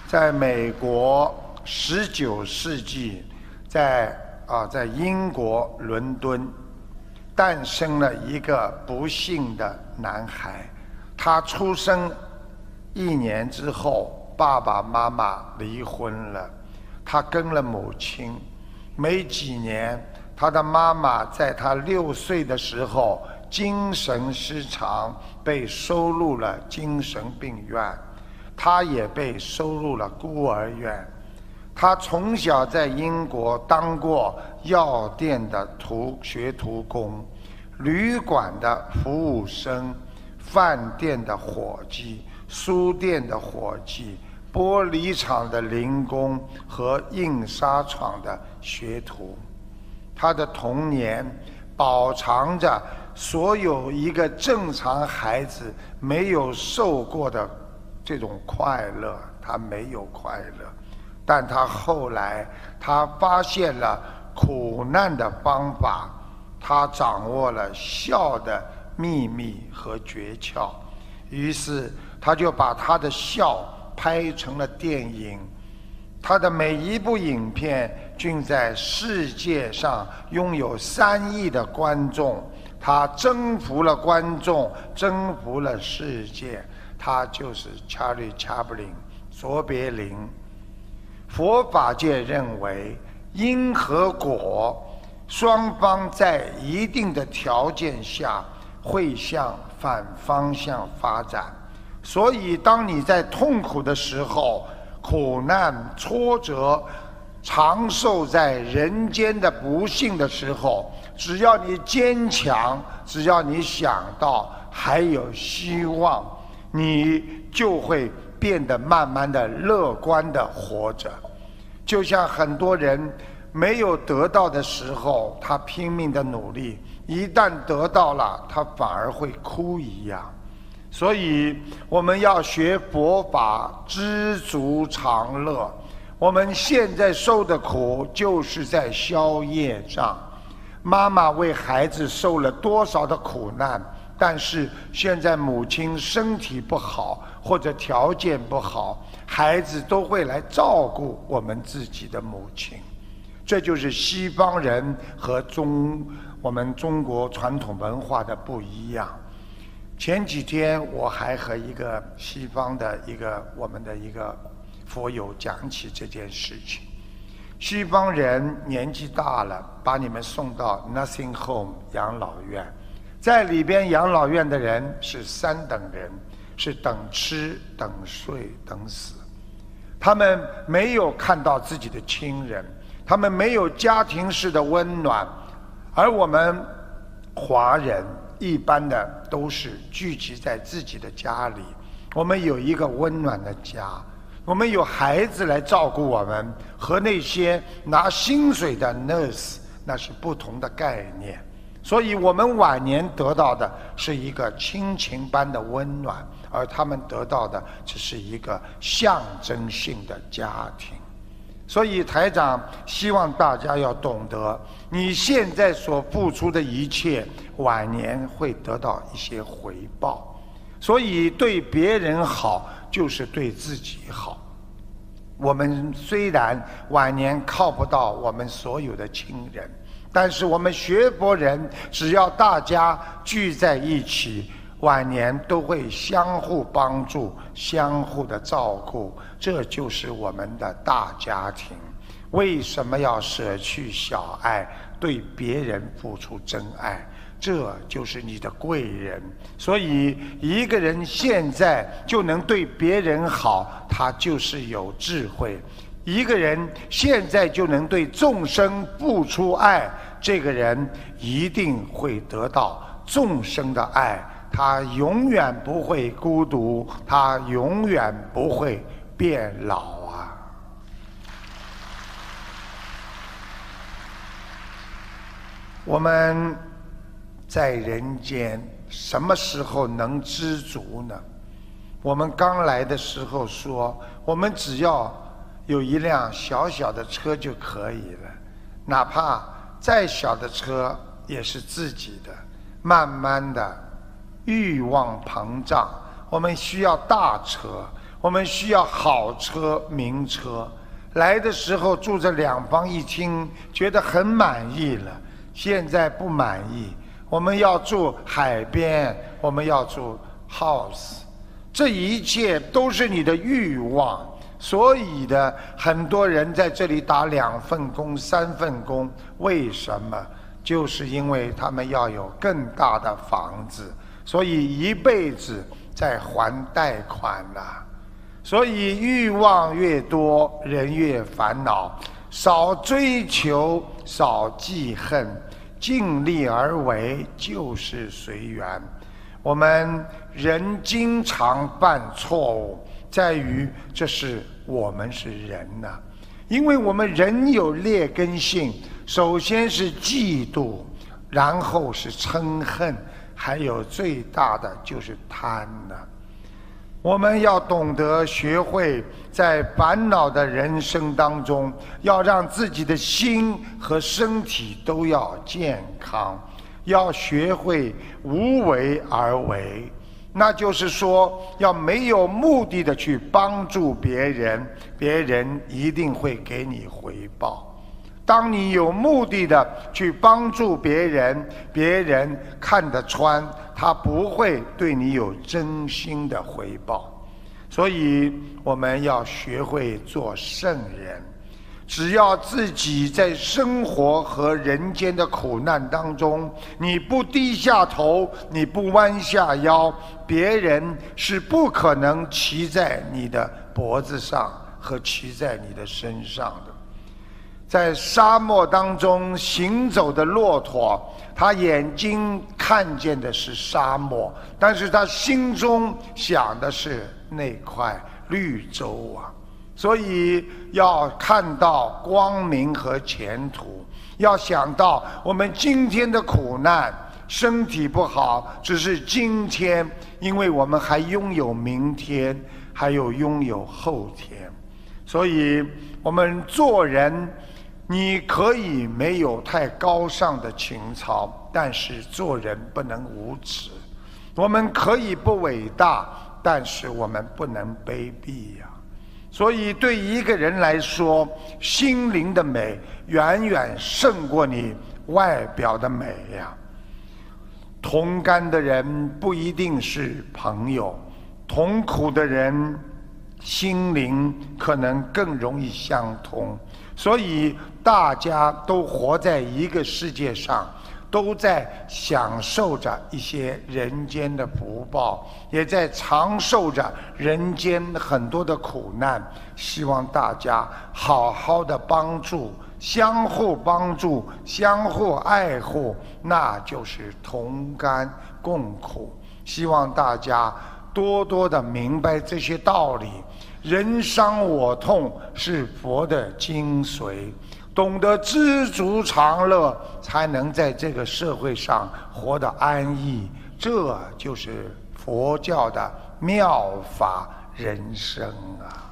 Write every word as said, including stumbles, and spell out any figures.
在美国十九世纪，在啊，在英国伦敦，诞生了一个不幸的男孩。他出生一年之后，爸爸妈妈离婚了，他跟了母亲。没几年，他的妈妈在他六岁的时候精神失常，被收入了精神病院。他也被收入了孤儿院。他从小在英国当过药店的徒学徒工、旅馆的服务生、饭店的伙计、书店的伙计、玻璃厂的零工和印刷厂的学徒。他的童年饱尝着所有一个正常孩子没有受过的这种快乐，他没有快乐。但他后来他发现了苦难的方法，他掌握了笑的秘密和诀窍，于是他就把他的笑拍成了电影。他的每一部影片均在世界上拥有三亿的观众，他征服了观众，征服了世界。他就是查理·查普林，卓别林。佛法界认为，因和果双方在一定的条件下会向反方向发展。所以，当你在痛苦的时候，苦难、挫折、长寿在人间的不幸的时候，只要你坚强，只要你想到还有希望，你就会变得慢慢的乐观的活着。就像很多人没有得到的时候，他拼命的努力，一旦得到了，他反而会哭一样。所以我们要学佛法，知足常乐。我们现在受的苦就是在消业障。妈妈为孩子受了多少的苦难，但是现在母亲身体不好或者条件不好，孩子都会来照顾我们自己的母亲。这就是西方人和中我们中国传统文化的不一样。前几天我还和一个西方的一个我们的一个佛友讲起这件事情。西方人年纪大了，把你们送到 nursing home 养老院，在里边养老院的人是三等人，是等吃、等睡、等死。他们没有看到自己的亲人，他们没有家庭式的温暖，而我们华人一般的都是聚集在自己的家里，我们有一个温暖的家，我们有孩子来照顾我们，和那些拿薪水的 nurse 那是不同的概念。所以我们晚年得到的是一个亲情般的温暖，而他们得到的只是一个象征性的家庭。所以台长希望大家要懂得，你现在所付出的一切，晚年会得到一些回报。所以对别人好，就是对自己好。我们虽然晚年靠不到我们所有的亲人，但是我们学佛人，只要大家聚在一起，晚年都会相互帮助，相互的照顾，这就是我们的大家庭。为什么要舍去小爱，对别人付出真爱？这就是你的贵人。所以一个人现在就能对别人好，他就是有智慧。一个人现在就能对众生付出爱，这个人一定会得到众生的爱，他永远不会孤独，他永远不会变老啊。我们在人间什么时候能知足呢？我们刚来的时候说，我们只要有一辆小小的车就可以了，哪怕再小的车也是自己的。慢慢的欲望膨胀，我们需要大车， 我们需要好车名车，来的时候住着两房一厅，觉得很满意了，现在不满意，我们要住海边，我们要住 house， 这一切都是你的欲望。所以的很多人在这里打两份工三份工，为什么？就是因为他们要有更大的房子，所以一辈子在还贷款了。所以欲望越多，人越烦恼。少追求，少记恨，尽力而为，就是随缘。我们人经常犯错误，在于这是我们是人呐、啊，因为我们人有劣根性，首先是嫉妒，然后是嗔恨，还有最大的就是贪呐、啊。我们要懂得学会在烦恼的人生当中，要让自己的心和身体都要健康，要学会无为而为。那就是说，要没有目的的去帮助别人，别人一定会给你回报。当你有目的的去帮助别人，别人看得穿，他不会对你有真心的回报。所以我们要学会做圣人。只要自己在生活和人间的苦难当中，你不低下头，你不弯下腰，别人是不可能骑在你的脖子上和骑在你的身上的。在沙漠当中行走的骆驼，他眼睛看见的是沙漠，但是他心中想的是那块绿洲啊。所以要看到光明和前途，要想到我们今天的苦难，身体不好只是今天，因为我们还拥有明天，还有拥有后天。所以我们做人，你可以没有太高尚的情操，但是做人不能无耻。我们可以不伟大，但是我们不能卑鄙呀、啊。所以对一个人来说，心灵的美远远胜过你外表的美呀。同甘的人不一定是朋友，同苦的人心灵可能更容易相通。所以大家都活在一个世界上，都在享受着一些人间的福报，也在长受着人间很多的苦难。希望大家好好的帮助，相互帮助，相互爱护，那就是同甘共苦。希望大家多多的明白这些道理。人伤我痛是佛的精髓，懂得知足常乐，才能在这个社会上活得安逸。这就是佛教的妙法人生啊。